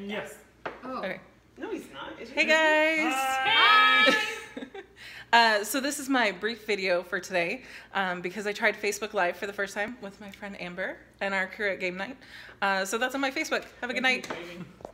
Yes. Oh. Okay. No, he's not. Is he? Hey guys! Hi. So this is my brief video for today because I tried Facebook Live for the first time with my friend Amber and our crew at Game Night. So that's on my Facebook. Have a good night.